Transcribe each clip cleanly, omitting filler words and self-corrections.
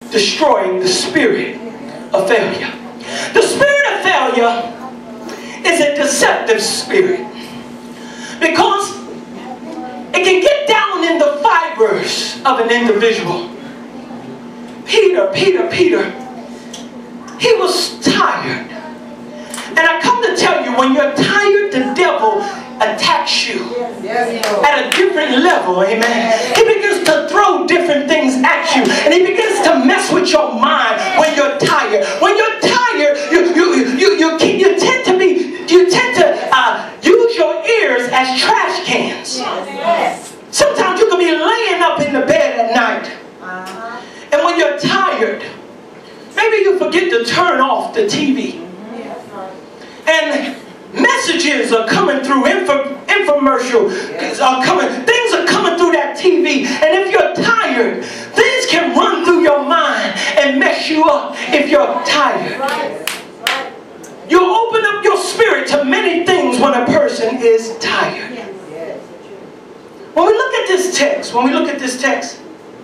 destroying the spirit of failure. The spirit of failure is a deceptive spirit because it can get down in the fibers of an individual. Peter, he was tired. And I come to tell you, when you're tired, the devil attacks you at a different level, amen. He begins to throw different things at you, and he begins to mess with your mind when you're tired. When you're tired, you tend to use your ears as trash cans. Sometimes you can be laying up in the bed at night, and when you're tired, maybe you forget to turn off the TV. And messages are coming through, infomercial are coming, things are coming through that TV. And if you're tired, things can run through your mind and mess you up if you're tired. You open up your spirit to many things when a person is tired. When we look at this text,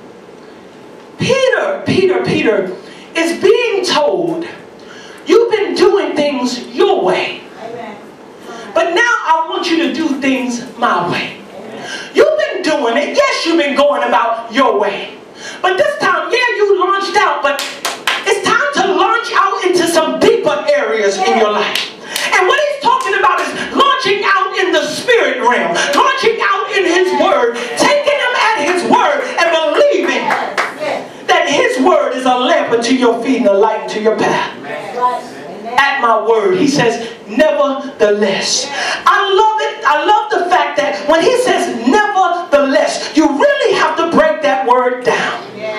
Peter is being told, you've been doing things your way. But now I want you to do things my way. You've been doing it. Yes, you've been going about your way. But this time, yeah, you launched out. But it's time to launch out into some deeper areas in your life. And what he's talking about is launching out in the spirit realm. Launching out in his word. Taking him at his word and believing that his word is a lamp unto your feet and a light unto your path. At my word, he says, nevertheless. I love it. I love the fact that when he says nevertheless, you really have to break that word down.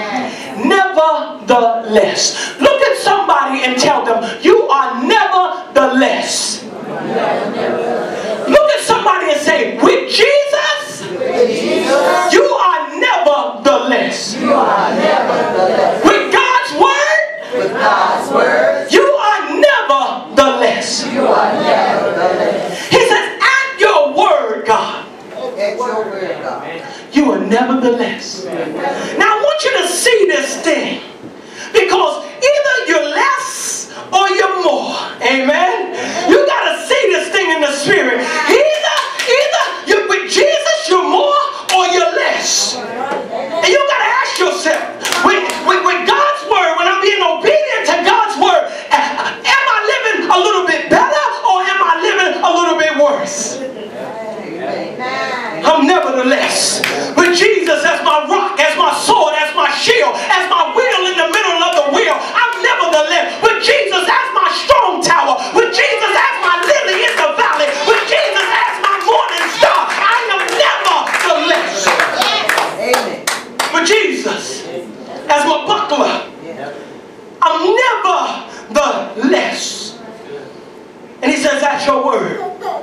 Nevertheless. Look at somebody and tell them, you are nevertheless. Look at somebody and say, with Jesus, you are nevertheless. With God's word, you are nevertheless. He says, at your word, God, you are nevertheless. Now I want you to see this thing, because either you're less or you're more. Amen. You got to see this thing in the spirit. Either you're with Jesus, you're more, or you're less. And you got to ask yourself, with God's word, when I'm being obedient to God's word, am I living a little bit better, or am I living a little bit worse? I'm nevertheless with Jesus as my rock, as my sword, as my shield, as my wheel in the middle of the wheel. I'm nevertheless with Jesus as my strong tower, with Jesus as my lily in the valley, with Jesus as my morning star. I am nevertheless. With Jesus as my buckler, I'm nevertheless. And he says, at your word,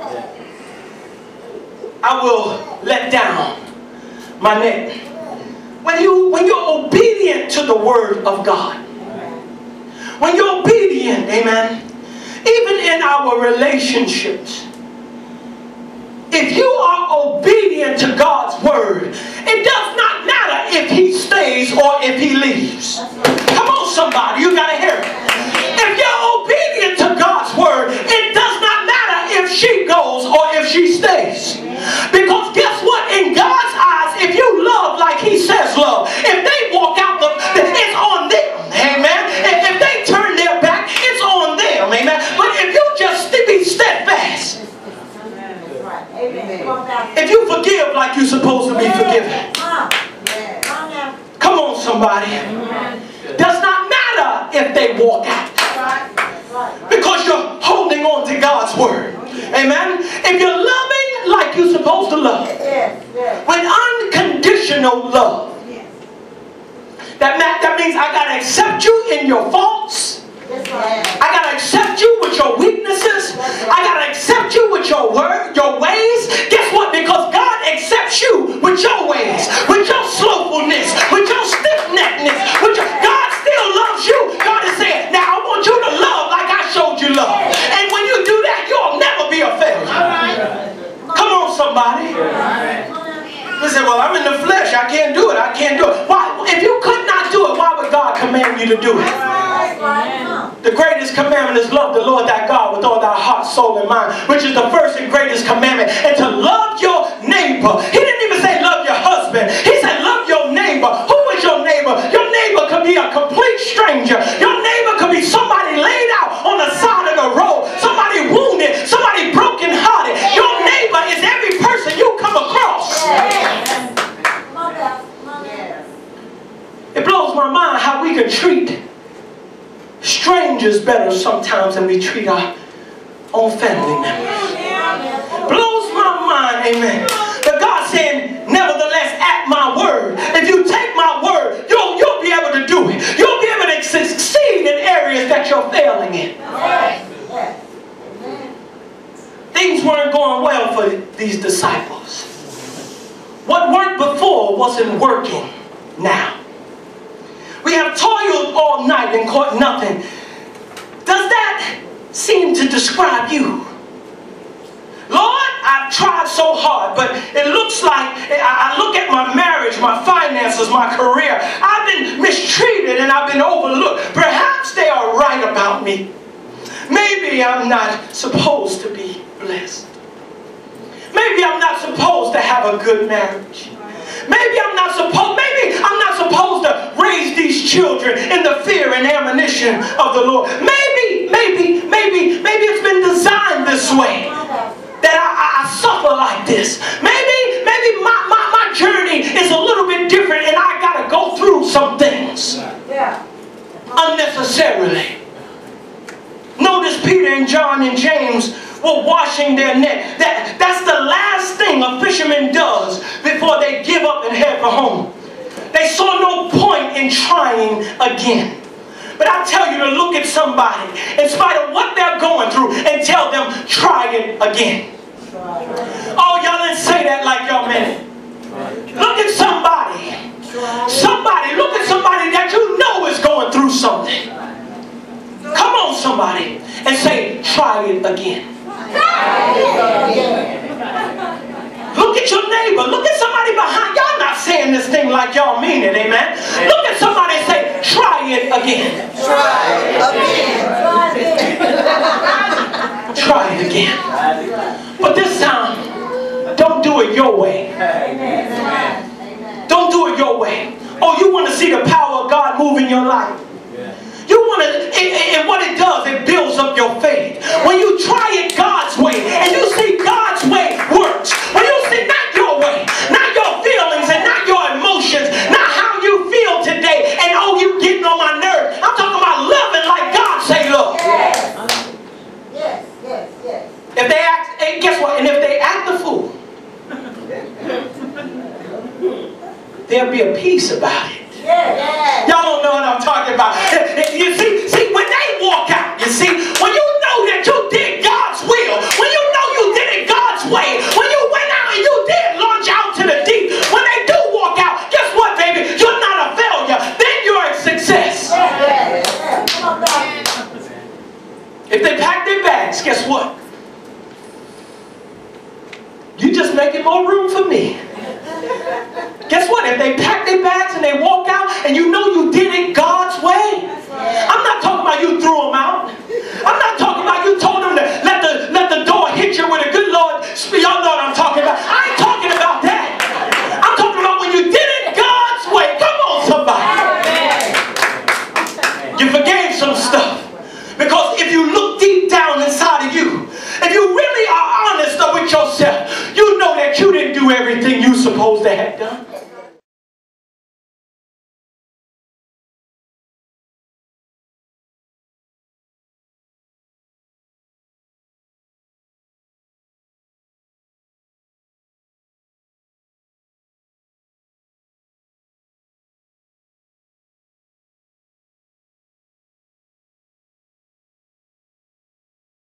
I will let down my net. When you're obedient to the word of God, when you're obedient, amen, even in our relationships, if you are obedient to God's word, it does not matter if he stays or if he leaves. Come on, somebody, you got to hear it. If you're obedient to God's word, it does not matter if she goes or if she stays. Because guess what? In God's eyes, if you love like he says love, if they walk out, it's on them. Amen. If they turn their back, it's on them. Amen. But if you just be steadfast, if you forgive like you're supposed to be forgiven, come on, somebody. Does not matter if they walk out, because you're holding on to God's word. Amen. If you're loving like you're supposed to love, with unconditional love, that means I gotta accept you in your faults. I gotta accept you with your weaknesses. I gotta accept you with your word, your ways. Guess what? Because God accepts you with your ways, with your slowfulness, with your stiff-neckedness. God still loves you. God is saying, now I want you to love like I showed you love. And when you do that, you'll never be a failure. Come on, somebody. You say, well, I'm in the flesh. I can't do it. I can't do it. Why? If you could not do it, why would God command you to do it. The greatest commandment is love the Lord thy God with all thy heart, soul, and mind, which is the first and greatest commandment. And to love your neighbor. He didn't even say love your husband. He said love your neighbor. Who is your neighbor? Your neighbor could be a complete stranger. Your neighbor could be somebody laid out on the side of the road, somebody wounded, somebody broken-hearted. Your neighbor is every person you come across. It blows my mind how we can treat strangers better sometimes than we treat our own family members. Blows my mind, amen. But God said, nevertheless, at my word, if you take my word, you'll be able to do it. You'll be able to succeed in areas that you're failing in. Things weren't going well for these disciples. What worked before wasn't working now. We have toiled all night and caught nothing. Does that seem to describe you? Lord, I've tried so hard, but it looks like I look at my marriage, my finances, my career. I've been mistreated and I've been overlooked. Perhaps they are right about me. Maybe I'm not supposed to be blessed. Maybe I'm not supposed to have a good marriage. Maybe I'm not supposed to raise these children in the fear and admonition of the Lord. Maybe it's been designed this way, that I suffer like this. Maybe my journey is a little bit different and I got to go through some things unnecessarily. Notice Peter and John and James were washing their net. That's the last thing a fisherman does before they give up and head for home. They saw no point in trying again. But I tell you to look at somebody in spite of what they're going through and tell them, try it again. Oh, y'all didn't say that like y'all meant it. Look at somebody. Look at somebody that you know is going through something. Come on, somebody, and say, try it again. Look at your neighbor. Look at somebody behind. Y'all not saying this thing like y'all mean it, amen? Look at somebody and say, try it again. Try it again. But this time, don't do it your way. Don't do it your way. Oh, you want to see the power of God move in your life? You want to, and what it does, it builds up your faith. When you try it God's way, and you see God's way works. When you see not your way, not your feelings, and not your emotions, not how you feel today, and oh, you getting on my nerves. I'm talking about loving like God say love. Yes. If they act, and guess what? And if they act the fool, there'll be a peace about it. Y'all don't know what I'm talking about. You see, when they walk out, you see, when you know that you did God's will, when you know you did it God's way, when you went out and you did launch out to the deep, when they do walk out, guess what, baby? You're not a failure. Then you're a success. If they pack their bags, guess what? You just making more room for me. Guess what? If they pack their bags and they walk out and you know you did it God's way. I'm not talking about you threw them out. I'm not talking about you told them to let the door hit you with a good Lord. Y'all know what I'm talking about. I ain't talking about that. I'm talking about when you did it God's way. Come on, somebody. You forgave some stuff. Because if you look deep down inside of you, if you really are honest with yourself, you know that you didn't do everything you supposed to have done.